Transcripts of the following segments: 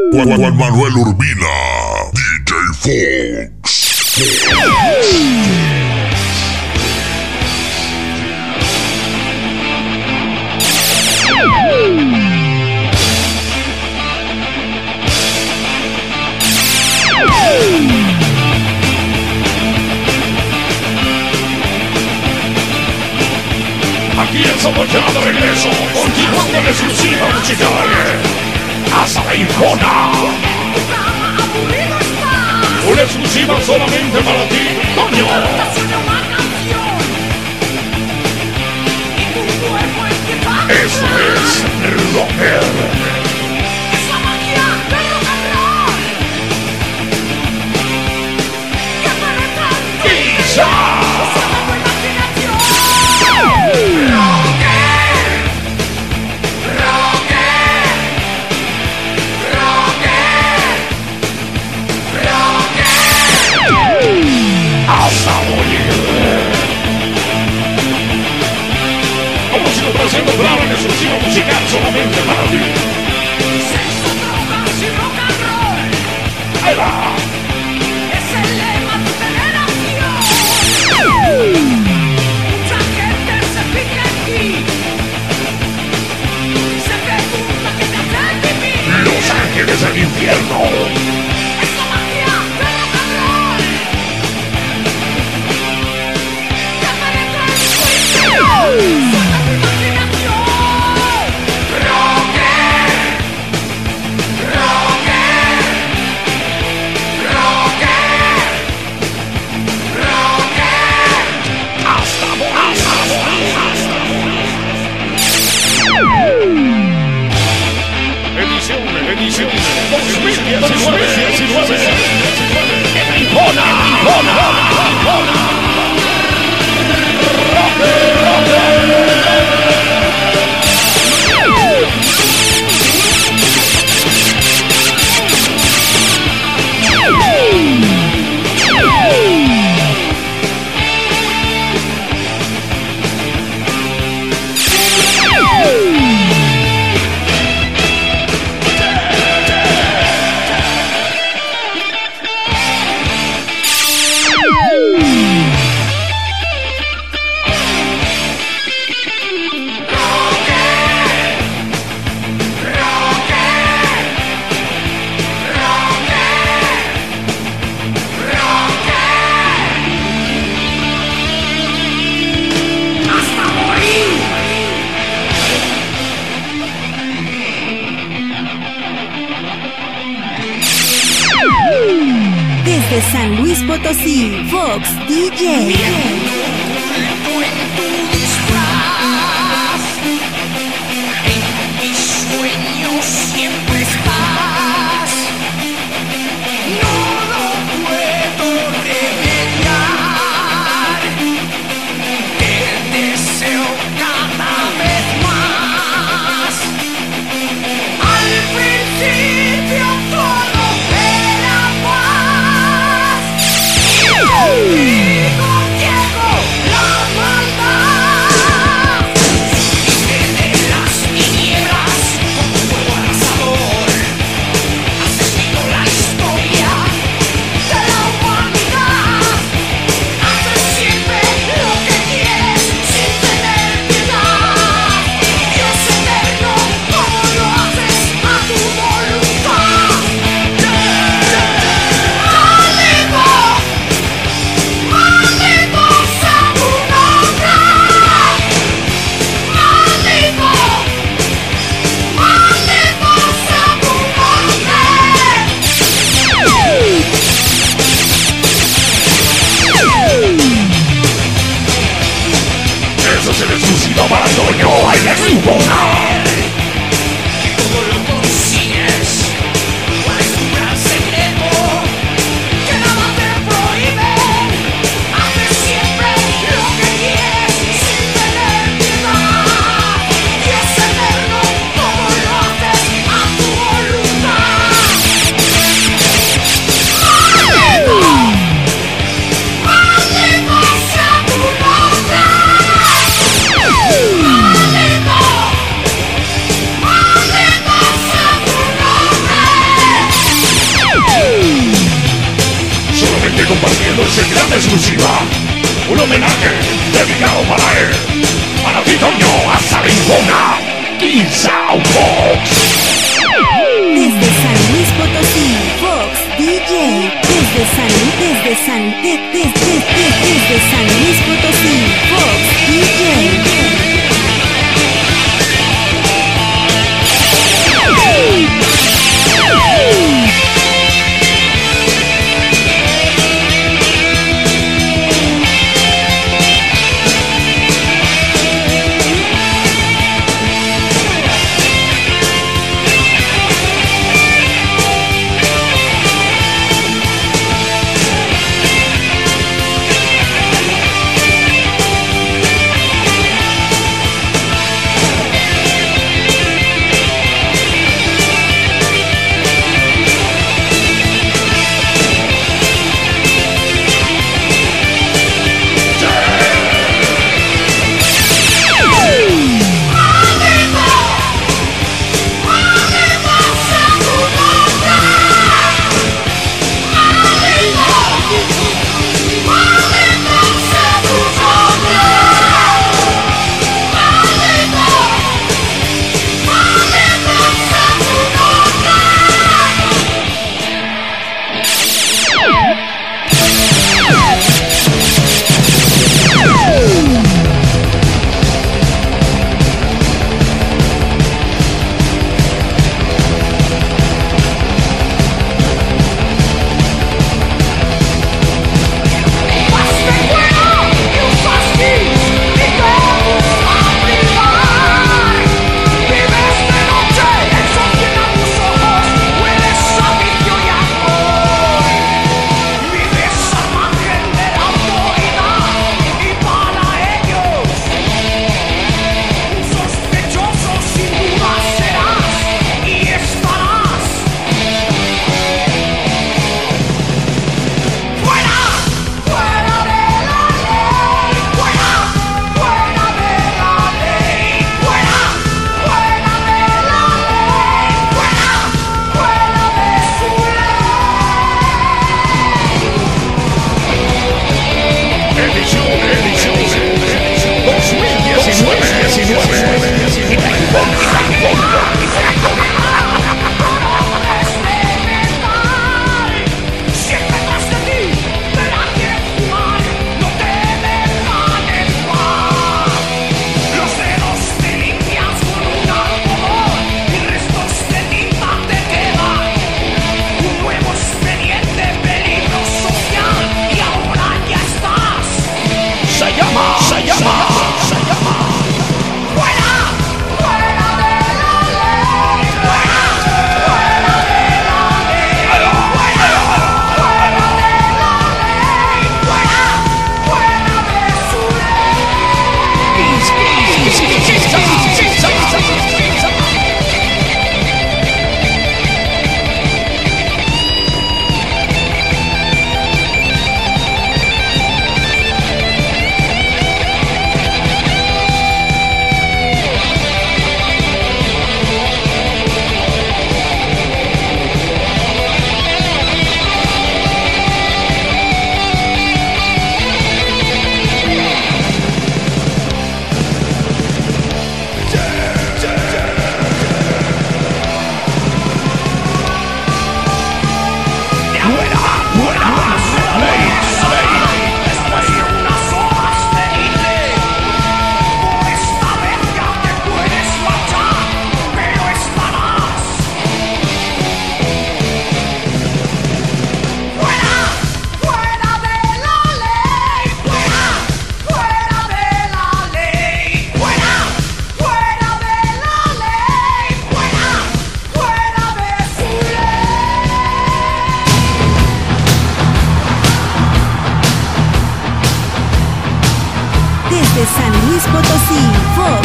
Juan Manuel Urbina, DJ Fox. Aquí estamos ya de regreso, continuando en exclusiva musical. Hasta la Icona. Una exclusiva solamente para ti, Toño. Eso es Rocker. Haciendo brava en exclusiva musical solamente para ti. Sexo, drogas y rock and roll. Ahí va. Es el lema de tu generación. Mucha gente se fija en ti. Se pregunta qué te hace vivir. Los Ángeles del Infierno. Es la magia del rock and roll. Que penetra en tu interior. Edición 2019. En la Icona. Desde San Luis Potosí, Fox DJ. Y contigo compartiendo ese gran exclusiva. Un homenaje dedicado para él, para ti, Toño, hasta Rincona, Pizza Fox. Desde San Luis Potosí, Fox DJ. Desde San Luis Potosí, Fox DJ. Desde San Luis Potosí, Fox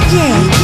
DJ.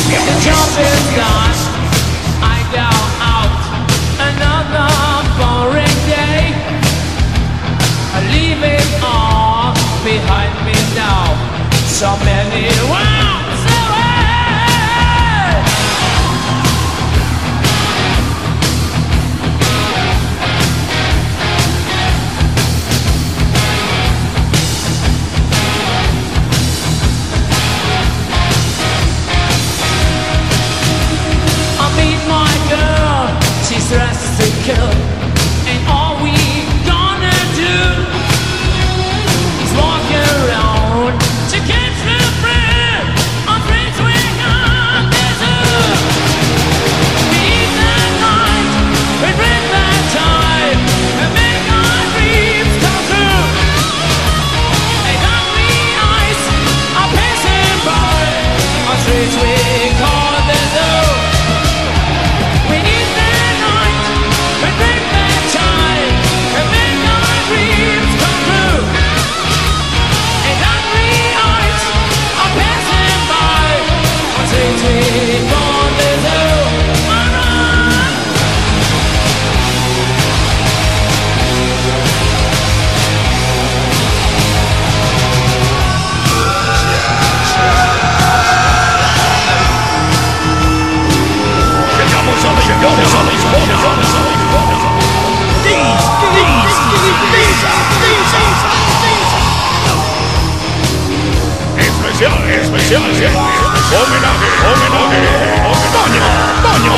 If the job is done, I go out another boring day. I leave it all behind me now. So many worlds away. I meet my girl, she's dressed to kill. And all we gonna do is walk around to catch the breath of friends we got this up. We eat that night, we drink that time, and make our dreams come true. And hungry eyes are passing by on streets we call the zoo. We need that night, we drink that time, and make our dreams come true. And hungry eyes are passing by on streets we call the zoo. Especial, homenaje, Toño.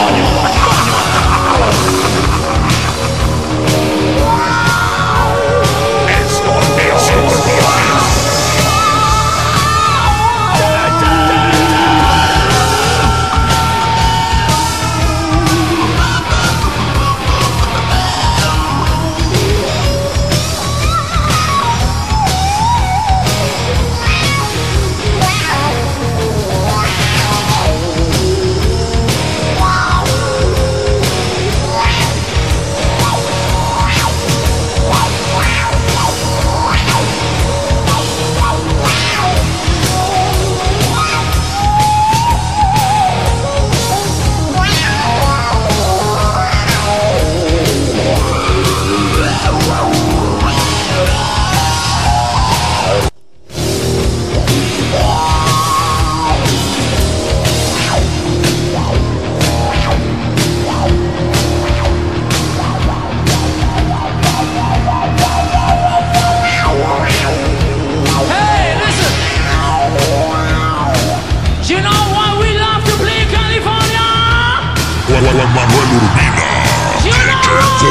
Juan Manuel Urbina, DJ Fox.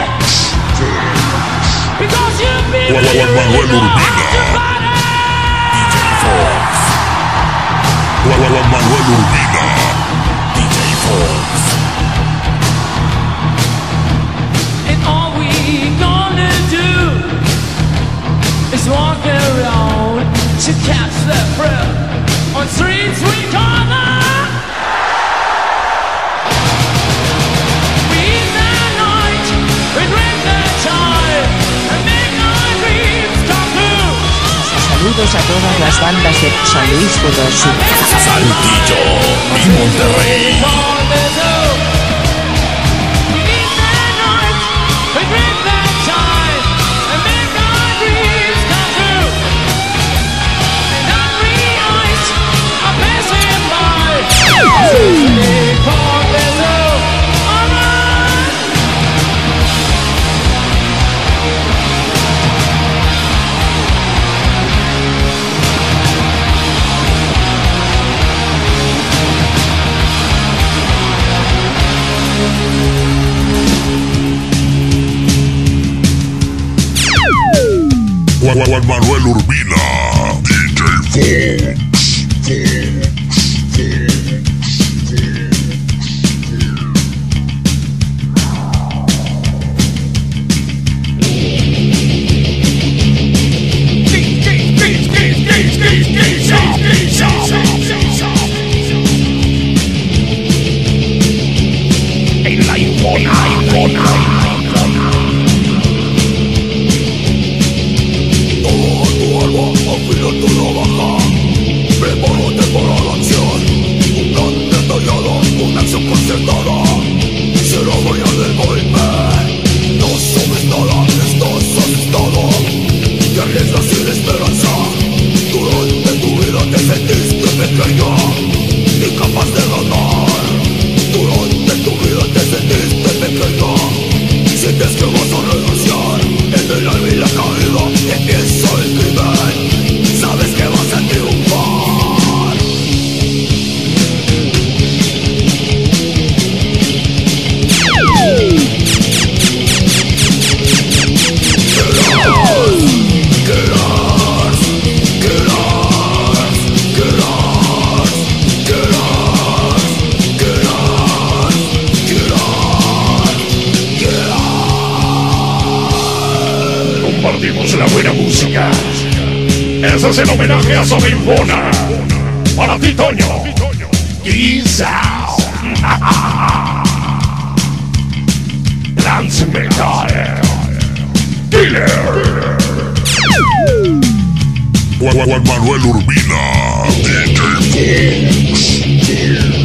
Juan Manuel Urbina, DJ Fox. Juan Manuel Urbina, DJ Fox. And all we gonna do is walk around to catch that breath on streets we call the. We eat that night, we drink that time, and make our dreams come true. Saludos a todas las bandas de San Luis Potosí. Saltillo y Monterrey. We eat that night, we drink that time, and make our dreams come true. And hungry eyes are passing by. They call the zoo. Alright. Juan Manuel Urbina, DJ Fox. En la Ipona. Todo alma, afila tu navaja. Prepárate para la acción. Un grande Disfrutemos la buena música. Ese es el homenaje a Sabinfona. Para ti, Toño. Quizá. Lance Metal. Killer. Juan Manuel Urbina, DJ Fox.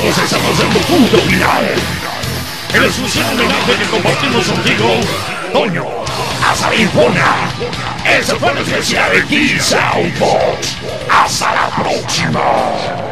amigos, estamos en tu punto final. El exclusivo homenaje que compartimos contigo, Toño, hasta Impona. Ese fue el especial de Kiss Out Box. Hasta la próxima.